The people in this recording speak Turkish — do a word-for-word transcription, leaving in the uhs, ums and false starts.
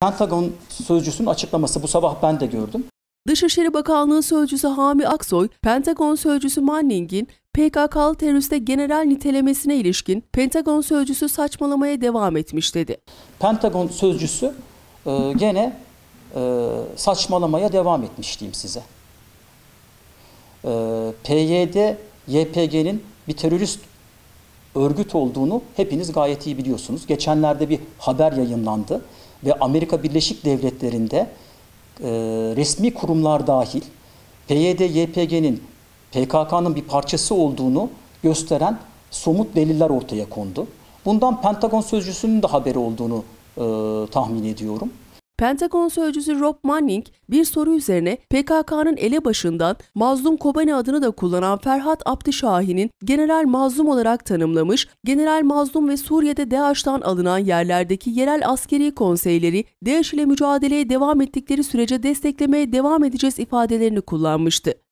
Pentagon sözcüsünün açıklaması bu sabah ben de gördüm. Dışişleri Bakanlığı Sözcüsü Hami Aksoy, Pentagon Sözcüsü Manning'in P K K'lı teröriste general nitelemesine ilişkin Pentagon Sözcüsü saçmalamaya devam etmiş dedi. Pentagon Sözcüsü e, gene e, saçmalamaya devam etmiş diyeyim size. E, P Y D Y P G'nin bir terörist örgüt olduğunu hepiniz gayet iyi biliyorsunuz. Geçenlerde bir haber yayınlandı ve Amerika Birleşik Devletleri'nde e, resmi kurumlar dahil P Y D Y P G'nin P K K'nın bir parçası olduğunu gösteren somut deliller ortaya kondu. Bundan Pentagon Sözcüsü'nün de haberi olduğunu e, tahmin ediyorum. Pentagon Sözcüsü Rob Manning bir soru üzerine P K K'nın elebaşından Mazlum Kobani adını da kullanan Ferhat Abdüşahin'in General Mazlum olarak tanımlamış, General Mazlum ve Suriye'de DAEŞ'tan alınan yerlerdeki yerel askeri konseyleri DAEŞ ile mücadeleye devam ettikleri sürece desteklemeye devam edeceğiz ifadelerini kullanmıştı.